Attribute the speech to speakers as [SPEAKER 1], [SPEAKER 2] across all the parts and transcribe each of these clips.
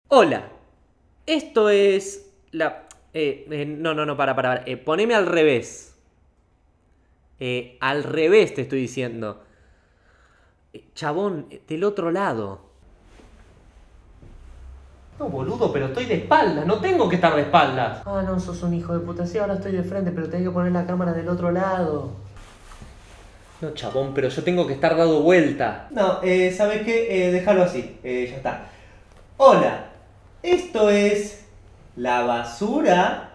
[SPEAKER 1] Hola, esto es la... para. Poneme al revés. Al revés te estoy diciendo. Chabón, del otro lado. No, boludo, pero estoy de espaldas. No tengo que estar de espaldas. Ah, no, sos un hijo de puta. Sí, ahora estoy de frente, pero tengo que poner la cámara del otro lado. No, chabón, pero yo tengo que estar dado vuelta. No, ¿sabes qué? Déjalo así. Ya está. Hola, esto es la basura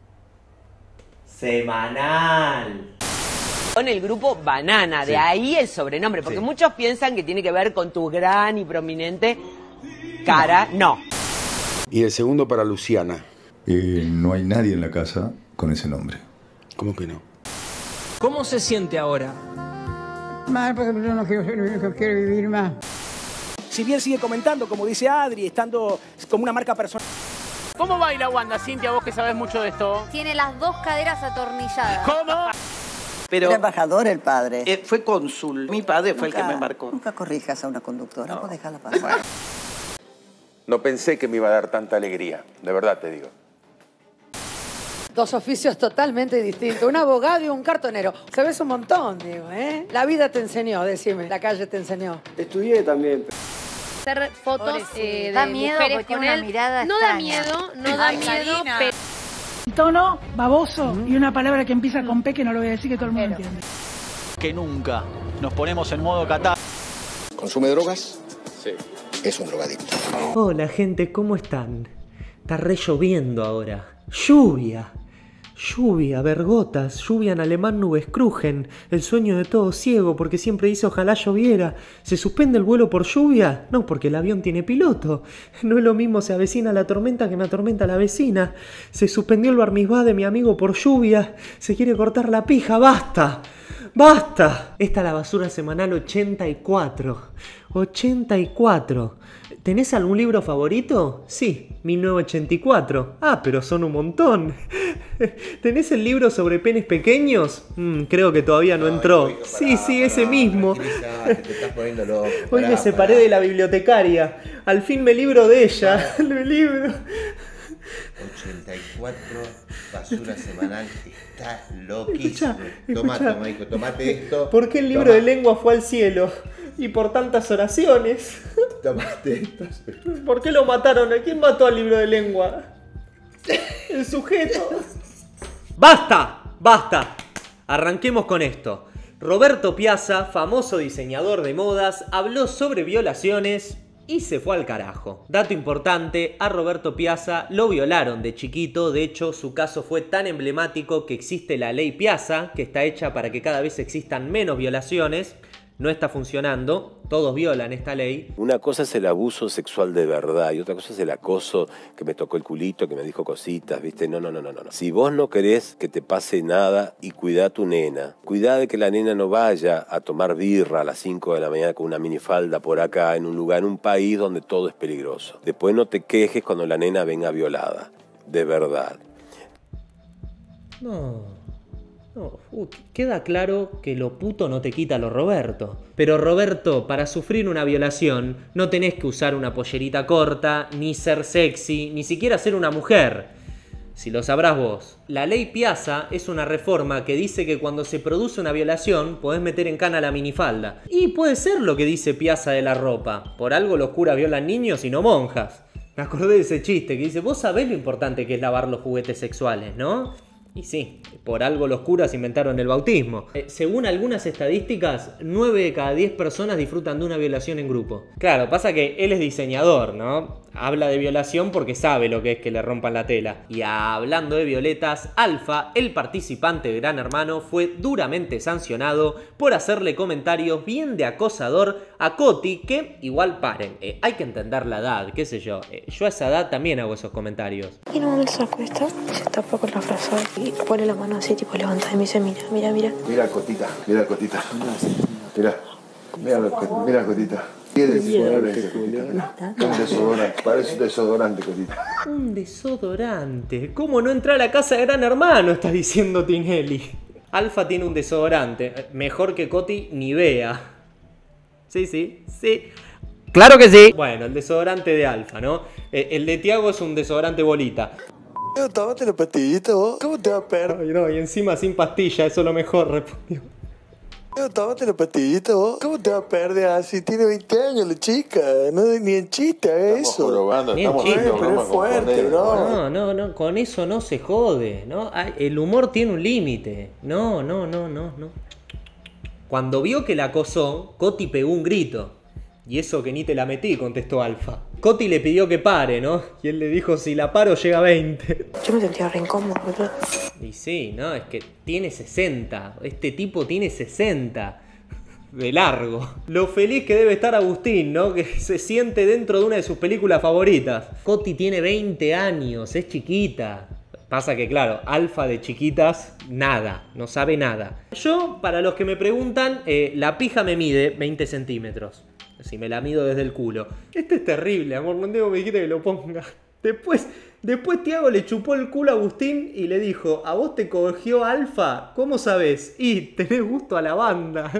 [SPEAKER 1] semanal.
[SPEAKER 2] Con el grupo Banana, de ahí el sobrenombre, porque muchos piensan que tiene que ver con tu gran y prominente cara. No.
[SPEAKER 3] Y el segundo para Luciana.
[SPEAKER 4] No hay nadie en la casa con ese nombre.
[SPEAKER 3] ¿Cómo que no?
[SPEAKER 5] ¿Cómo se siente ahora?
[SPEAKER 6] Mal, porque yo no quiero vivir más.
[SPEAKER 7] Si bien sigue comentando, como dice Adri, estando como una marca personal.
[SPEAKER 8] ¿Cómo baila Wanda, Cintia, vos que sabés mucho de esto?
[SPEAKER 9] Tiene las dos caderas atornilladas.
[SPEAKER 8] ¿Cómo?
[SPEAKER 10] Pero
[SPEAKER 6] Era embajador el padre.
[SPEAKER 10] fue cónsul. Mi padre fue el que me marcó.
[SPEAKER 6] Nunca corrijas a una conductora, vos déjala pasar.
[SPEAKER 3] No pensé que me iba a dar tanta alegría, de verdad te digo.
[SPEAKER 11] Dos oficios totalmente distintos, un abogado y un cartonero. Sabes un montón, digo, ¿eh? La vida te enseñó, decime, la calle te enseñó.
[SPEAKER 12] Estudié también.
[SPEAKER 9] Hacer fotos de
[SPEAKER 11] da miedo
[SPEAKER 9] mujeres
[SPEAKER 11] porque
[SPEAKER 9] con
[SPEAKER 11] tiene
[SPEAKER 9] él.
[SPEAKER 11] una mirada
[SPEAKER 9] no da
[SPEAKER 11] extraña.
[SPEAKER 9] miedo, no da miedo, pero...
[SPEAKER 13] Un tono baboso y una palabra que empieza con P que no lo voy a decir que todo el mundo entiende.
[SPEAKER 14] Que nunca nos ponemos en modo catar.
[SPEAKER 3] ¿Consume drogas? Sí. Es un drogadicto.
[SPEAKER 1] Hola gente, ¿cómo están? Está re lloviendo ahora. Lluvia. Lluvia, vergotas, lluvia en alemán nubes crujen, el sueño de todo ciego porque siempre dice ojalá lloviera. ¿Se suspende el vuelo por lluvia? No, porque el avión tiene piloto. No es lo mismo se avecina la tormenta que me atormenta la vecina. Se suspendió el bar mitzvá de mi amigo por lluvia. Se quiere cortar la pija, ¡basta! ¡Basta! Esta es la basura semanal 84. 84. ¿Tenés algún libro favorito? Sí, 1984. Ah, pero son un montón. ¿Tenés el libro sobre penes pequeños? Creo que todavía no entró. Sí, ese mismo.
[SPEAKER 3] Te estás poniendo loco.
[SPEAKER 1] Hoy me separé de la bibliotecaria. Al fin me libro de ella. Me libro.
[SPEAKER 15] 84, basura semanal, está loquísimo. Toma, hijo, tomate esto.
[SPEAKER 1] ¿Por qué el libro de lengua fue al cielo? Y por tantas oraciones.
[SPEAKER 15] Tomate esto.
[SPEAKER 1] ¿Por qué lo mataron? ¿A quién mató al libro de lengua? El sujeto. ¡Basta! ¡Basta! Arranquemos con esto. Roberto Piazza, famoso diseñador de modas, habló sobre violaciones y se fue al carajo. Dato importante, a Roberto Piazza lo violaron de chiquito. De hecho, su caso fue tan emblemático que existe la ley Piazza, que está hecha para que cada vez existan menos violaciones. No está funcionando, todos violan esta ley.
[SPEAKER 16] Una cosa es el abuso sexual de verdad y otra cosa es el acoso, que me tocó el culito, que me dijo cositas, ¿viste? No. Si vos no querés que te pase nada y cuidá a tu nena, cuidá de que la nena no vaya a tomar birra a las 5 de la mañana con una minifalda por acá en un lugar, en un país donde todo es peligroso. Después no te quejes cuando la nena venga violada, de verdad.
[SPEAKER 1] No, queda claro que lo puto no te quita lo Roberto. Pero Roberto, para sufrir una violación no tenés que usar una pollerita corta, ni ser sexy, ni siquiera ser una mujer. Si lo sabrás vos. La ley Piazza es una reforma que dice que cuando se produce una violación podés meter en cana la minifalda. Y puede ser lo que dice Piazza de la ropa. Por algo los curas violan niños y no monjas. Me acordé de ese chiste que dice, vos sabés lo importante que es lavar los juguetes sexuales, ¿no? Y sí, por algo los curas inventaron el bautismo. Según algunas estadísticas, 9 de cada 10 personas disfrutan de una violación en grupo. Claro, pasa que él es diseñador, ¿no? Habla de violación porque sabe lo que es que le rompan la tela. Y hablando de violetas, Alfa, el participante de Gran Hermano, fue duramente sancionado por hacerle comentarios bien de acosador a Coti, que igual paren. Hay que entender la edad, qué sé yo. Yo a esa edad también hago esos comentarios.
[SPEAKER 17] Y no, él se acuesta, se tapa con la frase y pone la mano así, tipo levanta y me dice, mira.
[SPEAKER 3] Mira, Cotita. Mira, Cotita. ¿Qué desodorante, Cotita? Un desodorante, parece un desodorante, Cotita.
[SPEAKER 1] Un desodorante. ¿Cómo no entra a la casa de Gran Hermano? Está diciendo Tinelli. Alfa tiene un desodorante. Mejor que Coti, Nivea. Sí. ¡Claro que sí! Bueno, el desodorante de Alfa, ¿no? El de Tiago es un desodorante bolita.
[SPEAKER 3] Tómate la pastillita vos. ¿Cómo te va a perder?
[SPEAKER 1] Ay, no, y encima sin pastilla, eso es lo mejor, respondió.
[SPEAKER 3] Tómate la pastillita vos. ¿Cómo te va a perder así? Tiene 20 años la chica. No, ni en chiste eso.
[SPEAKER 15] Probando, estamos
[SPEAKER 3] haciendo pero es fuerte, ¿no?
[SPEAKER 1] No, con eso no se jode, ¿no? El humor tiene un límite. No. Cuando vio que la acosó, Coti pegó un grito. Y eso que ni te la metí, contestó Alfa. Coti le pidió que pare, ¿no? Y él le dijo, si la paro llega a 20.
[SPEAKER 17] Yo me sentía re incómodo, boludo.
[SPEAKER 1] Y sí, ¿no? Es que tiene 60. Este tipo tiene 60. De largo. Lo feliz que debe estar Agustín, ¿no? Que se siente dentro de una de sus películas favoritas. Coti tiene 20 años, es chiquita. Pasa que, claro, Alfa de chiquitas, nada, no sabe nada. Yo, para los que me preguntan, la pija me mide 20 centímetros. Si me la mido desde el culo. Este es terrible, amor, no tengo que me dijiste que lo ponga. Después Tiago le chupó el culo a Agustín y le dijo, ¿a vos te cogió Alfa? ¿Cómo sabés? Y tenés gusto a la banda.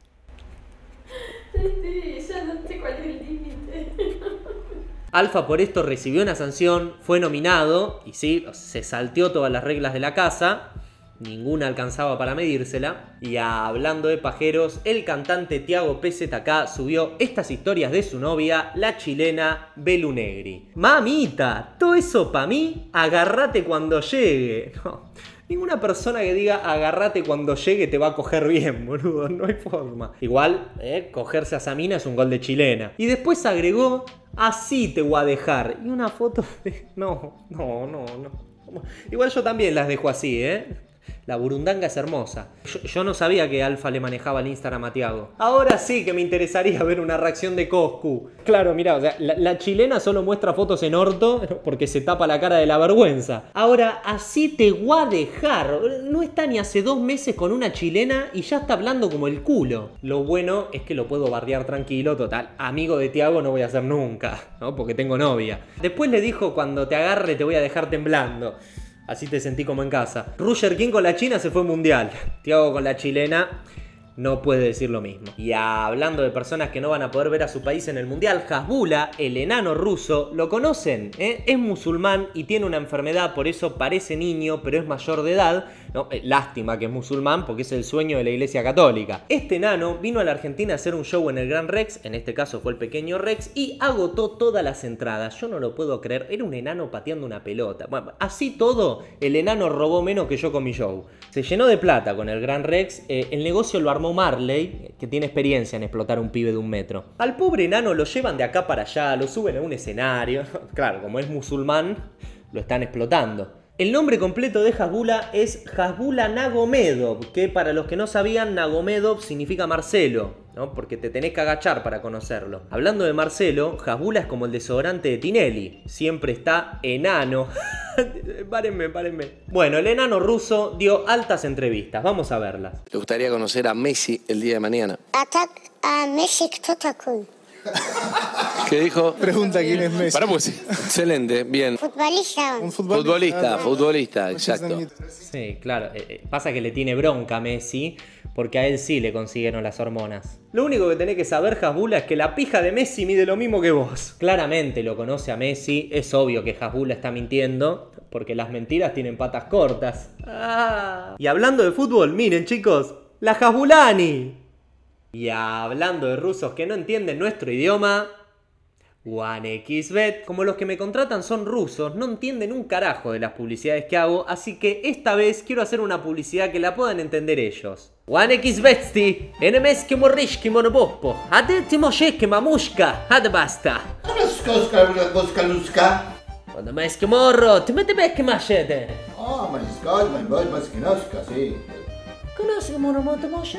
[SPEAKER 9] Sí, ya no sé cuál es el límite.
[SPEAKER 1] Alfa por esto recibió una sanción, fue nominado y sí, se salteó todas las reglas de la casa. Ninguna alcanzaba para medírsela. Y hablando de pajeros, el cantante Tiago PZK subió estas historias de su novia, la chilena Belu Negri. Mamita, todo eso pa' mí, agarrate cuando llegue. No, ninguna persona que diga agarrate cuando llegue te va a coger bien, boludo, no hay forma. Igual, cogerse a esa mina es un gol de chilena. Y después agregó, así te voy a dejar. Y una foto de... No. Igual yo también las dejo así, La burundanga es hermosa. Yo no sabía que Alfa le manejaba el Instagram a Tiago. Ahora sí que me interesaría ver una reacción de Coscu. Claro, mirá, o sea, la chilena solo muestra fotos en orto porque se tapa la cara de la vergüenza. Ahora, así te voy a dejar. No está ni hace 2 meses con una chilena y ya está hablando como el culo. Lo bueno es que lo puedo bardear tranquilo, total. Amigo de Tiago no voy a ser nunca, ¿no? Porque tengo novia. Después le dijo, cuando te agarre te voy a dejar temblando. Así te sentí como en casa. Roger King con la China se fue mundial. Tiago con la chilena no puede decir lo mismo. Y hablando de personas que no van a poder ver a su país en el mundial, Hasbula, el enano ruso, ¿lo conocen? Es musulmán y tiene una enfermedad, por eso parece niño, pero es mayor de edad. No, lástima que es musulmán porque es el sueño de la Iglesia Católica. Este enano vino a la Argentina a hacer un show en el Gran Rex, en este caso fue el pequeño Rex, y agotó todas las entradas. Yo no lo puedo creer, era un enano pateando una pelota. Bueno, así todo, el enano robó menos que yo con mi show. Se llenó de plata con el Gran Rex, el negocio lo armó Marley, que tiene experiencia en explotar un pibe de 1 metro. Al pobre enano lo llevan de acá para allá, lo suben a un escenario. Claro, como es musulmán, lo están explotando. El nombre completo de Hasbula es Hasbula Nagomedov, que para los que no sabían, Nagomedov significa Marcelo, ¿no? Porque te tenés que agachar para conocerlo. Hablando de Marcelo, Hasbula es como el desodorante de Tinelli, siempre está enano. Párenme. Bueno, el enano ruso dio altas entrevistas, vamos a verlas.
[SPEAKER 12] ¿Te gustaría conocer a Messi el día de mañana? ¿Qué dijo?
[SPEAKER 3] Pregunta quién es Messi.
[SPEAKER 12] Para pues. Excelente, bien.
[SPEAKER 18] Futbolista.
[SPEAKER 12] Un futbolista, exacto.
[SPEAKER 1] Sí, claro. Pasa que le tiene bronca a Messi porque a él sí le consiguieron las hormonas. Lo único que tenés que saber, Hasbula, es que la pija de Messi mide lo mismo que vos. Claramente lo conoce a Messi. Es obvio que Hasbula está mintiendo porque las mentiras tienen patas cortas. Y hablando de fútbol, miren chicos, la Hasbulani. Y hablando de rusos que no entienden nuestro idioma, OneXBet. Como los que me contratan son rusos, no entienden un carajo de las publicidades que hago, así que esta vez quiero hacer una publicidad que la puedan entender ellos. OneXBetsti, enemeski morishki monopopo, adeti mosheki mamushka, ad basta. Cuando me es que morro, te mete becche machete.
[SPEAKER 3] Sí.
[SPEAKER 1] ¿Conoces monomoto moshe?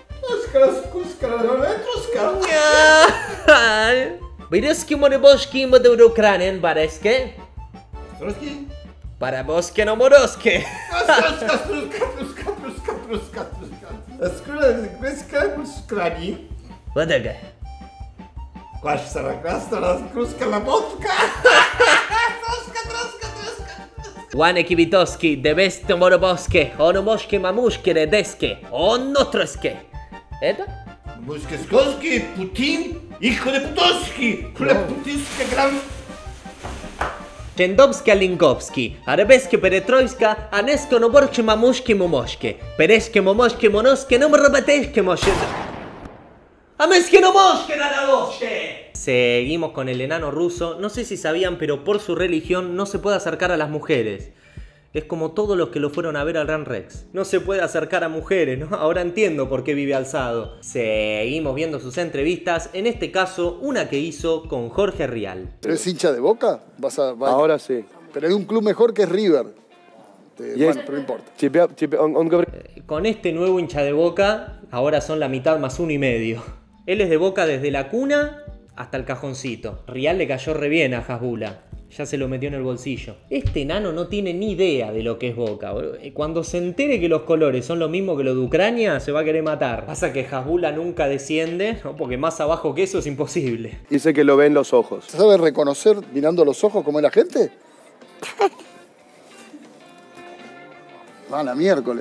[SPEAKER 1] Viruski moroboshki modeurukranen bareske? Para boske no moroske. Wadega. One Kibitoski, de best moroboske, onomoshke mamushke deske, onotroske. Это?
[SPEAKER 3] Мускоски, Путин.
[SPEAKER 15] ¡Hijo de putoski! Gran...
[SPEAKER 1] Jendowska Linkowski, Arabeske Peretroiska, Anesko Noborche Mamushke Momoshke, Pereske Momoshke Monoske, no me repeteske Moshe. ¡Ameske no Moshke Naraboshke! Seguimos con el enano ruso. No sé si sabían, pero por su religión no se puede acercar a las mujeres. Es como todos los que lo fueron a ver al Gran Rex. No se puede acercar a mujeres, ¿no? Ahora entiendo por qué vive alzado. Seguimos viendo sus entrevistas. En este caso, una que hizo con Jorge Rial.
[SPEAKER 18] ¿Eres hincha de Boca? Ahora sí. Pero hay un club mejor que es River. Bueno, pero no importa.
[SPEAKER 1] Con este nuevo hincha de Boca, ahora son la mitad más 1,5. Él es de Boca desde la cuna hasta el cajoncito. Rial le cayó re bien a Hasbulla. Ya se lo metió en el bolsillo. Este enano no tiene ni idea de lo que es Boca. Cuando se entere que los colores son lo mismo que los de Ucrania, se va a querer matar. Pasa que Hasbulla nunca desciende, ¿no? Porque más abajo que eso es imposible.
[SPEAKER 19] Dice que lo ve en los ojos.
[SPEAKER 18] ¿Sabe reconocer mirando los ojos cómo es la gente? La miércoles.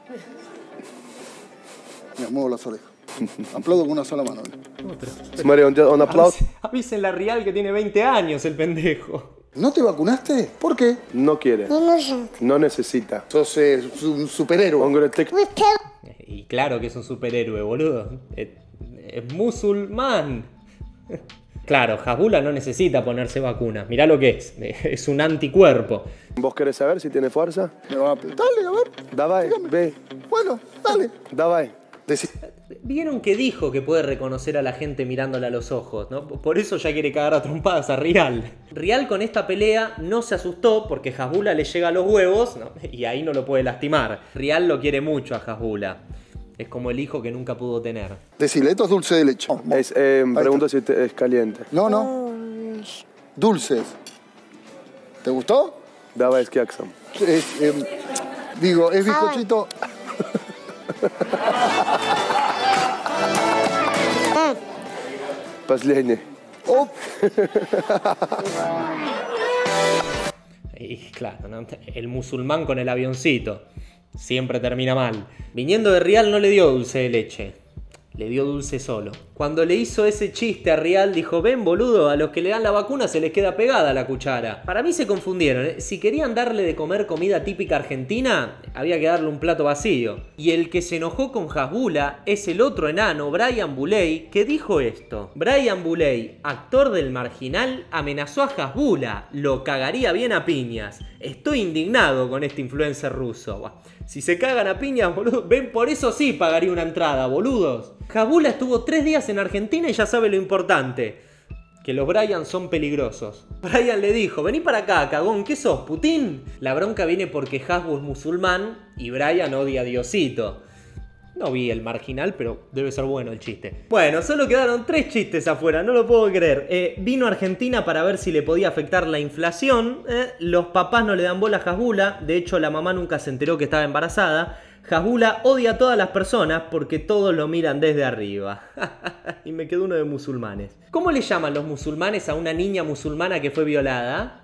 [SPEAKER 18] Me muevo las orejas. Aplaudo con una sola mano.
[SPEAKER 19] Mario, un aplauso.
[SPEAKER 1] Avísenle a Rial que tiene 20 años el pendejo.
[SPEAKER 18] ¿No te vacunaste? ¿Por qué?
[SPEAKER 19] No quiere. No necesita.
[SPEAKER 18] Sos un superhéroe.
[SPEAKER 1] Y claro que es un superhéroe, boludo. Es musulmán. Claro, Hasbulla no necesita ponerse vacunas. Mirá lo que es. Es un anticuerpo.
[SPEAKER 19] ¿Vos querés saber si tiene fuerza?
[SPEAKER 18] Dale, a ver.
[SPEAKER 19] Davai, ve.
[SPEAKER 18] Bueno, dale.
[SPEAKER 19] Davai.
[SPEAKER 1] Vieron que dijo que puede reconocer a la gente mirándole a los ojos, ¿no? Por eso ya quiere cagar a trompadas a Rial. Rial con esta pelea no se asustó porque Hasbulla le llega a los huevos, ¿no? Y ahí no lo puede lastimar. Rial lo quiere mucho a Hasbulla. Es como el hijo que nunca pudo tener.
[SPEAKER 18] Decile, esto es dulce de leche.
[SPEAKER 19] Pregunto si es caliente.
[SPEAKER 18] No. Dulces. ¿Te gustó?
[SPEAKER 19] Davai es Kiaxam.
[SPEAKER 18] Digo, es bizcochito.
[SPEAKER 19] Последний.
[SPEAKER 1] Y claro, ¿no? El musulmán con el avioncito. Siempre termina mal. Viniendo de Rial no le dio dulce de leche. Le dio dulce solo. Cuando le hizo ese chiste a Rial, dijo: ven, boludo, a los que le dan la vacuna se les queda pegada la cuchara. Para mí se confundieron, ¿eh? Si querían darle de comer comida típica argentina, había que darle un plato vacío. Y el que se enojó con Hasbulla es el otro enano, Brian Buley, que dijo esto. Brian Buley, actor del Marginal, amenazó a Hasbulla. Lo cagaría bien a piñas. Estoy indignado con este influencer ruso. Buah. Si se cagan a piñas, boludo, ven, por eso sí pagaría una entrada, boludos. Hasbulla estuvo 3 días en Argentina y ya sabe lo importante. Que los Brian son peligrosos. Brian le dijo: vení para acá, cagón, ¿qué sos, Putin? La bronca viene porque Hasbu es musulmán y Brian odia a Diosito. No vi el Marginal, pero debe ser bueno el chiste. Bueno, solo quedaron 3 chistes afuera, no lo puedo creer. Vino a Argentina para ver si le podía afectar la inflación. Los papás no le dan bola a Hasbulla. De hecho, la mamá nunca se enteró que estaba embarazada. Hasbulla odia a todas las personas porque todos lo miran desde arriba. Y me quedó uno de musulmanes. ¿Cómo le llaman los musulmanes a una niña musulmana que fue violada?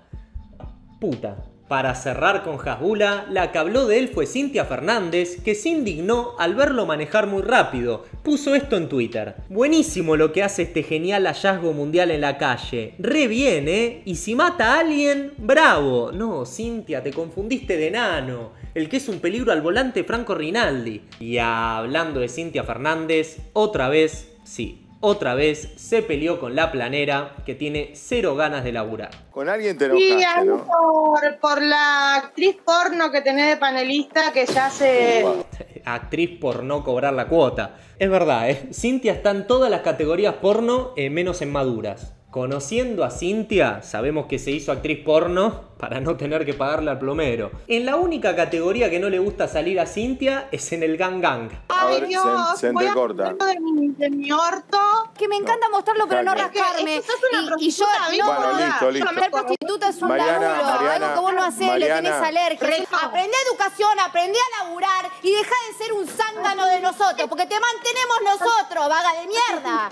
[SPEAKER 1] Puta. Para cerrar con Hasbulla, la que habló de él fue Cintia Fernández, que se indignó al verlo manejar muy rápido. Puso esto en Twitter: buenísimo lo que hace este genial hallazgo mundial en la calle. Re bien, ¿eh? Y si mata a alguien, bravo. No, Cintia, te confundiste de enano. El que es un peligro al volante, Franco Rinaldi. Y hablando de Cintia Fernández, otra vez, sí, otra vez se peleó con la planera, que tiene 0 ganas de laburar.
[SPEAKER 18] Con alguien te enojaste,
[SPEAKER 20] sí,
[SPEAKER 18] ¿no?
[SPEAKER 20] por la actriz porno que tenés de panelista que ya se...
[SPEAKER 1] Actriz por no cobrar la cuota. Es verdad, ¿eh? Cintia está en todas las categorías porno, menos en maduras. Conociendo a Cintia, sabemos que se hizo actriz porno para no tener que pagarle al plomero. En la única categoría que no le gusta salir a Cintia es en el gang gang.
[SPEAKER 20] Ay, Dios,
[SPEAKER 18] se entrecorta.
[SPEAKER 20] De mi orto.
[SPEAKER 21] Que me encanta mostrarlo, pero no rascarme. Y yo no,
[SPEAKER 18] listo.
[SPEAKER 21] ser prostituta es un laburo, algo que vos no hacés, le tenés alergia. Aprendé educación, aprendí a laburar y dejá de ser un zángano de nosotros, porque te mantenemos nosotros, vaga de mierda.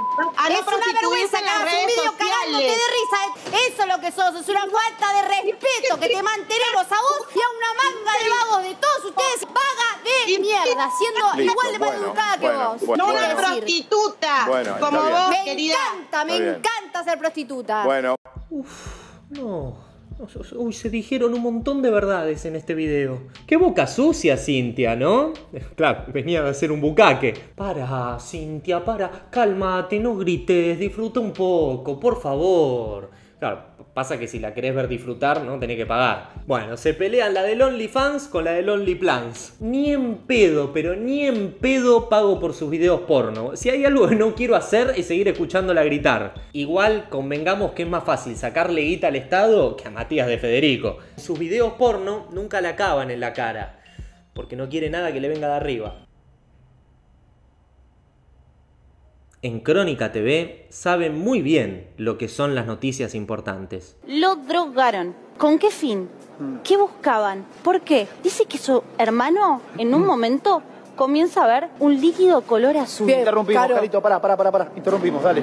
[SPEAKER 21] Es una vergüenza que hagas un vídeo cagándote de risa. Eso es lo que sos, es una falta de respeto que te mantenemos a vos y a una manga de vagos de todos ustedes, vaga de mierda, siendo igual de mal educada que vos.
[SPEAKER 20] No una prostituta.
[SPEAKER 2] Bueno,
[SPEAKER 20] Como
[SPEAKER 2] está
[SPEAKER 20] vos,
[SPEAKER 2] bien.
[SPEAKER 20] querida.
[SPEAKER 21] Me encanta ser prostituta.
[SPEAKER 2] Bueno.
[SPEAKER 1] No. Uy, se dijeron un montón de verdades en este video. Qué boca sucia, Cintia, ¿no? Claro, venía a hacer un bucaque. Para, Cintia, para. Cálmate, no grites, disfruta un poco, por favor. Claro, pasa que si la querés ver disfrutar, no tenés que pagar. Bueno, se pelean la del OnlyFans con la del OnlyPlans. Ni en pedo, pero ni en pedo pago por sus videos porno. Si hay algo que no quiero hacer es seguir escuchándola gritar. Igual convengamos que es más fácil sacarle guita al Estado que a Matías de Federico. Sus videos porno nunca le acaban en la cara, porque no quiere nada que le venga de arriba. En Crónica TV saben muy bien lo que son las noticias importantes.
[SPEAKER 22] Lo drogaron. ¿Con qué fin? ¿Qué buscaban? ¿Por qué? Dice que su hermano en un momento comienza a ver un líquido color azul.
[SPEAKER 7] Bien, interrumpimos, Carito, pará. Interrumpimos, dale.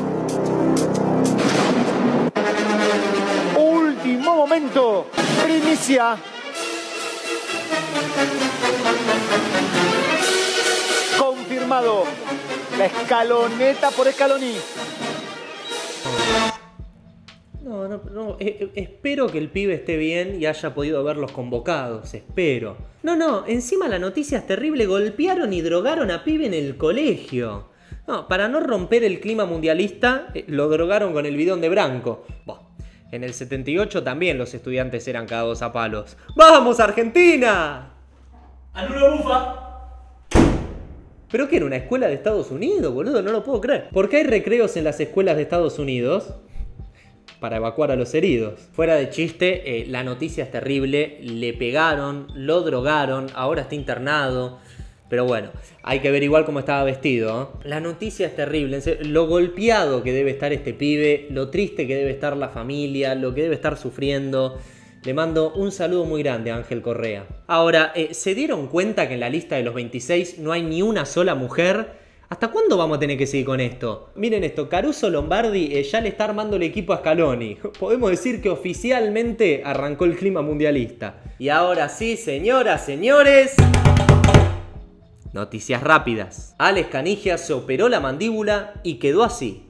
[SPEAKER 7] Último momento. Primicia. Confirmado. La escaloneta por Scaloni.
[SPEAKER 1] No, espero que el pibe esté bien y haya podido verlos convocados, espero. No, encima la noticia es terrible, golpearon y drogaron a pibe en el colegio. No, para no romper el clima mundialista, lo drogaron con el bidón de Branco. En el 78 también los estudiantes eran cagados a palos. ¡Vamos, Argentina! ¡Anulo bufa! ¿Pero qué era una escuela de Estados Unidos, boludo? No lo puedo creer. ¿Por qué hay recreos en las escuelas de Estados Unidos? Para evacuar a los heridos. Fuera de chiste, la noticia es terrible. Le pegaron, lo drogaron, ahora está internado. Pero bueno, hay que ver igual cómo estaba vestido, ¿eh? La noticia es terrible. Lo golpeado que debe estar este pibe, lo triste que debe estar la familia, lo que debe estar sufriendo. Le mando un saludo muy grande a Ángel Correa. Ahora, ¿se dieron cuenta que en la lista de los 26 no hay ni una sola mujer? ¿Hasta cuándo vamos a tener que seguir con esto? Miren esto, Caruso Lombardi ya le está armando el equipo a Scaloni. Podemos decir que oficialmente arrancó el clima mundialista. Y ahora sí, señoras, señores... Noticias rápidas. Alex Canigia se operó la mandíbula y quedó así.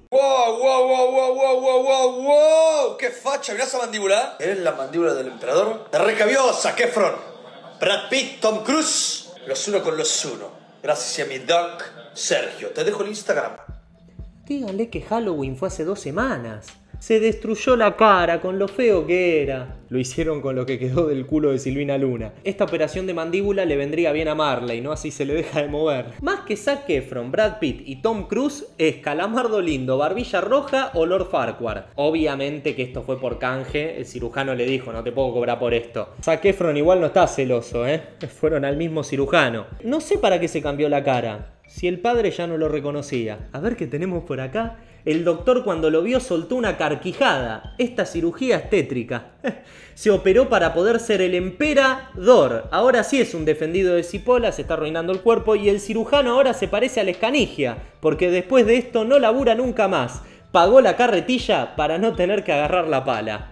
[SPEAKER 3] ¡Wow! ¡Qué facha! ¿Mirá esa mandíbula? ¿Es la mandíbula del emperador? ¡De recabiosa, Kefron! Brad Pitt, Tom Cruise, los uno con los uno. Gracias a mi Doc Sergio. Te dejo el Instagram.
[SPEAKER 1] Díganle que Halloween fue hace 2 semanas. Se destruyó la cara con lo feo que era. Lo hicieron con lo que quedó del culo de Silvina Luna. Esta operación de mandíbula le vendría bien a Marley, ¿no? Así se le deja de mover. Más que Zac Efron, Brad Pitt y Tom Cruise, es Calamardo Lindo, Barbilla Roja o Lord Farquhar. Obviamente que esto fue por canje. El cirujano le dijo, no te puedo cobrar por esto. Zac Efron igual no está celoso, ¿eh? Fueron al mismo cirujano. No sé para qué se cambió la cara. Si el padre ya no lo reconocía. A ver qué tenemos por acá. El doctor cuando lo vio soltó una carquijada. Esta cirugía es tétrica. Se operó para poder ser el emperador. Ahora sí es un defendido de Cipolla, se está arruinando el cuerpo. Y el cirujano ahora se parece a la Escanigia, porque después de esto no labura nunca más. Pagó la carretilla para no tener que agarrar la pala.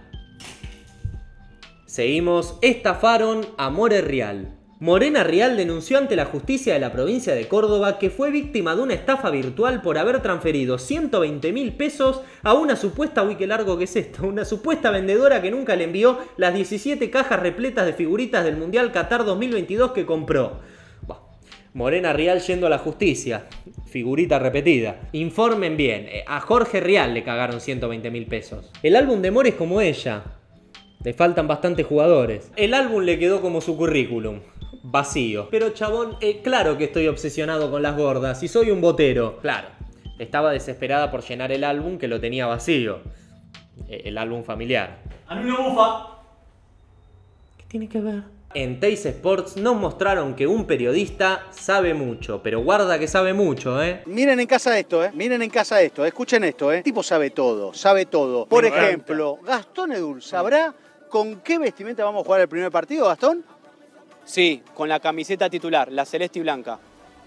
[SPEAKER 1] Seguimos. Estafaron a More Real. Morena Rial denunció ante la justicia de la provincia de Córdoba que fue víctima de una estafa virtual por haber transferido 120.000 pesos a una supuesta, uy qué largo que es esto, una supuesta vendedora que nunca le envió las 17 cajas repletas de figuritas del Mundial Qatar 2022 que compró. Morena Rial yendo a la justicia, figurita repetida. Informen bien, a Jorge Rial le cagaron 120.000 pesos. El álbum de More es como ella, le faltan bastantes jugadores. El álbum le quedó como su currículum. Vacío. Pero chabón, claro que estoy obsesionado con las gordas y soy un botero. Claro, estaba desesperada por llenar el álbum que lo tenía vacío. El álbum familiar. ¡Anulo bufa! ¿Qué tiene que ver? En Teis Sports nos mostraron que un periodista sabe mucho, pero guarda que sabe mucho, ¿eh?
[SPEAKER 7] Miren en casa esto, Miren en casa esto, escuchen esto, El tipo sabe todo, sabe todo. Por ejemplo, Gastón Edul, ¿sabrá con qué vestimenta vamos a jugar el primer partido, Gastón?
[SPEAKER 23] Sí, con la camiseta titular, la celeste y blanca.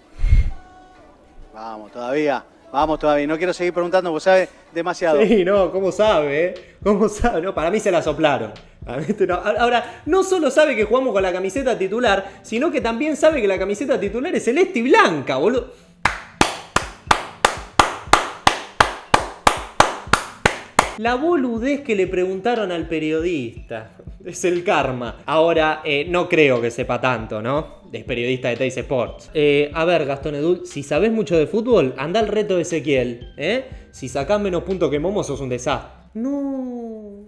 [SPEAKER 7] Vamos todavía, no quiero seguir preguntando porque sabe demasiado.
[SPEAKER 1] Sí, no, ¿cómo sabe, ¿Cómo sabe? No, para mí se la soplaron. Ahora, no solo sabe que jugamos con la camiseta titular, sino que también sabe que la camiseta titular es celeste y blanca, boludo. La boludez que le preguntaron al periodista. Es el karma. Ahora, no creo que sepa tanto, ¿no? Es periodista de Teis Sports. A ver, Gastón Edul, si sabés mucho de fútbol, anda al reto de Ezequiel, ¿eh? Si sacás menos puntos que Momo, sos un desastre. No.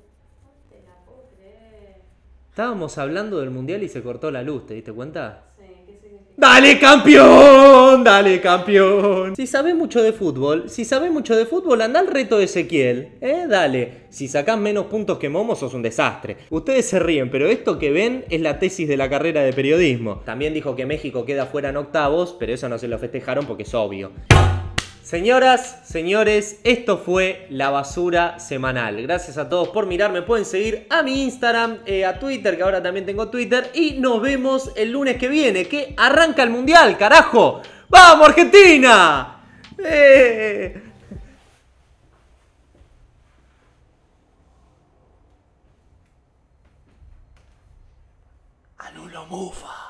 [SPEAKER 1] Estábamos hablando del mundial y se cortó la luz, ¿te diste cuenta? Sí, ¿qué significa? ¡Dale, campeón! ¡Dale, campeón! Si sabés mucho de fútbol, anda al reto de Ezequiel, dale. Si sacás menos puntos que Momo, sos un desastre. Ustedes se ríen, pero esto que ven es la tesis de la carrera de periodismo. También dijo que México queda fuera en octavos, pero eso no se lo festejaron porque es obvio. Señoras, señores, esto fue La Basura Semanal. Gracias a todos por mirar. Me pueden seguir a mi Instagram, a Twitter, que ahora también tengo Twitter. Y nos vemos el lunes que viene, que arranca el Mundial, carajo. ¡Vamos, Argentina!
[SPEAKER 3] Anulo Mufa.